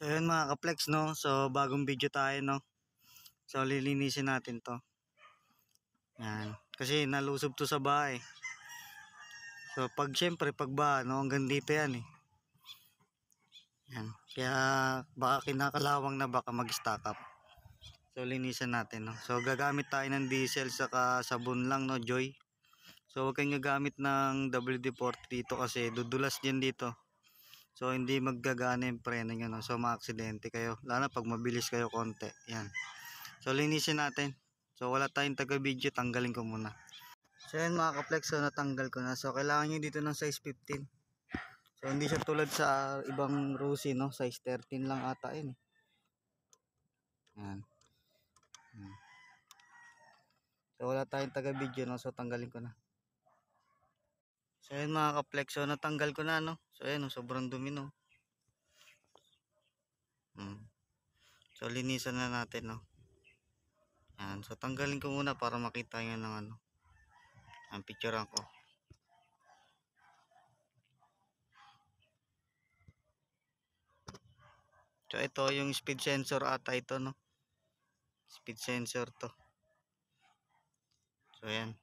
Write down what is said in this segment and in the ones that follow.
So yun mga ka-flex, no. So bagong video tayo, no. So lilinisin natin to. Yan. Kasi nalusob to sa bahay. So syempre pag baha, no, hanggang dito yan eh. Yan. Kaya baka kinakalawang na baka mag-stock up. So linisan natin, no. So gagamit tayo ng diesel saka sabon lang, no, Joy. So huwag kayong gagamit ng WD-40 dito kasi dudulas din dito. So hindi maggagana yung preno nyo, no. So ma-aksidente kayo, lalo na pag mabilis kayo konti. Yan. So linisin natin. So wala tayong taga-video, tanggalin ko muna. So yan mga ka-flex, so natanggal ko na. So kailangan nyo dito ng size 15. So hindi siya tulad sa ibang Rusi, no, size 13 lang ata yun. Yan. So wala tayong taga-video, no, so tanggalin ko na. So yan mga ka-flex, so natanggal ko na, no. So yan, no, sobrang dumi, no. So linisan na natin, no. Yan, so tanggalin ko muna para makita nyo ng ano, ang picturean ko. So ito yung speed sensor ata ito, no. Speed sensor to. So yan.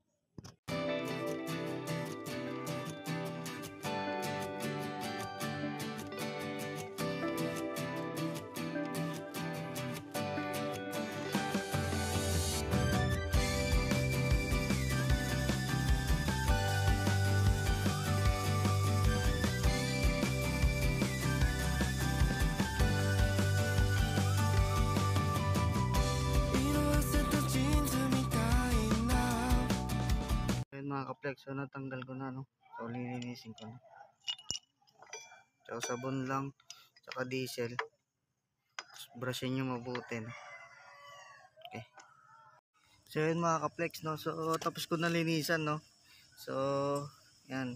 Mga ka-flex, so natanggal ko na, no. So lilinisin ko na. So sabon lang saka diesel. Brushin nyo mabuti, no? Okay. So yun mga ka-flex, no. So tapos ko na linisan, no. So yan.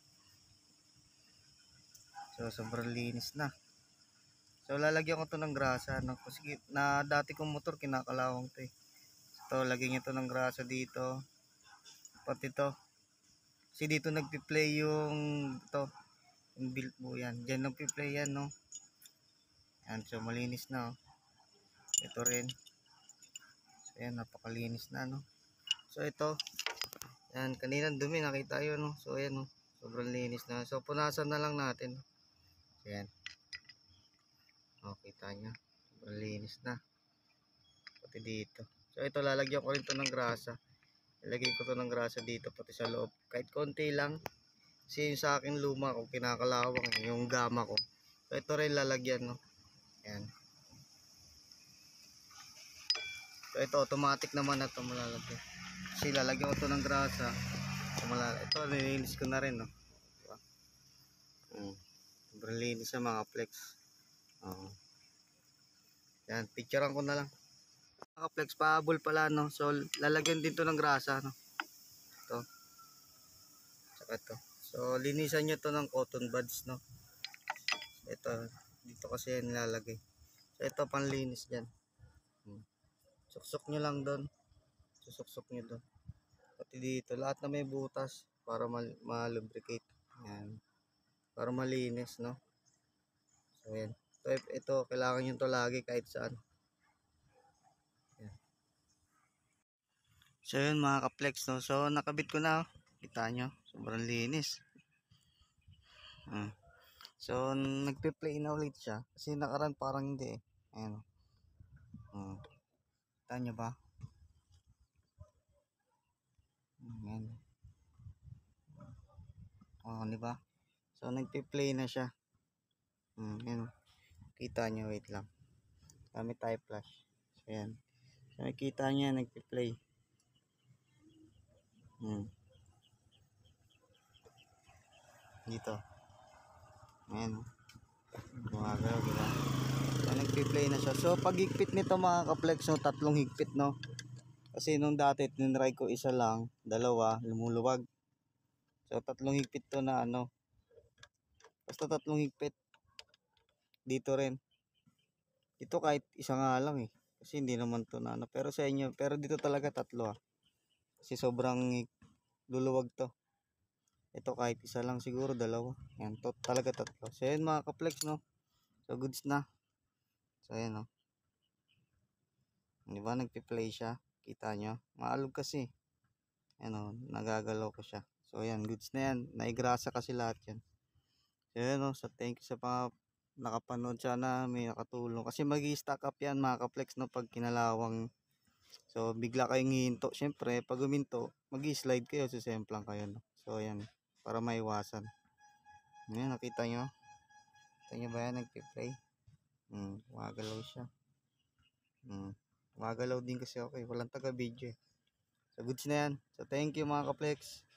So sobrang linis na. So lalagyan ko to ng grasa, no. Kasi na dati kong motor kinakalawang to eh. So lagyan nyo to ng grasa dito. Pati to. Kasi dito nagpi-play yung to, yung built mo yan. Diyan nagpi-play yan, no. Yan, so malinis na, oh. Ito rin. So yan, napakalinis na, no. So ito, yan, kanina dumi, nakita yun, no. So yan, no, sobrang linis na. So punasan na lang natin, no? So yan. O, kita nyo, sobrang linis na. Pati dito. So ito, lalagyan ko rin to ng grasa. Ilagay ko to ng grasa dito, pati sa loob. Kahit konti lang. Kasi yung sa akin luma ko, kinakalawang, yung gama ko. So ito rin lalagyan, no. Yan. So ito automatic naman na ito malalagyan. Kasi lalagyan ko ito ng grasa. Ito nilinis ko na rin, no. Diba? Sobrang linis sa mga flex. Yan, picturean ko na lang. Mga flex, pahabol pala, no. So lalagyan din to ng grasa, no. Ito. Saka ito. So linisan nyo to ng cotton buds, no. Ito, dito kasi yan nilalagay. So ito panlinis dyan. Suksok nyo lang doon. Susuksok nyo doon. Pati dito. Lahat na may butas para ma-lubricate. Yan. Para malinis, no? So, yan. Ito kailangan nyo to lagi kahit saan. Yan. So, yun mga ka-flex, no? So, nakabit ko na. Kita nyo. Sobrang linis. So, nagpe-play na ulit siya. Kasi nakaraan parang hindi eh. Ayan. Kita nyo ba? Ayan. Di ba? So nagpi-play na siya. Ayan. Kita nyo, wait lang. Gamit tayo flash. So ayan. So nakita nyo yan, nagpi-play. Dito. Ayan. Gumagalaw, diba? So nagpi-play na siya. So pag higpit nito mga ka-flex, no, tatlong higpit, no. Kasi nung dati tinry ko isa lang, dalawa, lumuluwag. So tatlong higpit to na ano. Basta tatlong higpit. Dito rin. Ito kahit isa nga lang eh. Kasi hindi naman to na ano. Pero sa inyo, pero dito talaga tatlo ah. Kasi sobrang luluwag to. Ito kahit isa lang siguro, dalawa. Yan, to talaga tatlo. So yan mga ka-flex, no. So goods na. So ayan o. Di ba nagpi-play siya? Kita nyo? Maalog kasi. Ayan o, nagagalaw ko siya. So ayan, goods na yan. Naigrasa kasi lahat yan. So ayan o, so thank you sa mga nakapanood. Sana may nakatulong. Kasi mag-i-stack up yan mga ka-flex no, pag kinalawang. So bigla kayong hihinto. Siyempre, pag huminto, mag-i-slide kayo, susemplang kayo. No? So ayan, para maiwasan. Ayan, nakita nyo? Nakita nyo ba yan? Nagpi-play. Gumagalaw siya. Gumagalaw din kasi ako eh. Walang taga-video eh. So goods na yan. So thank you mga ka-flex.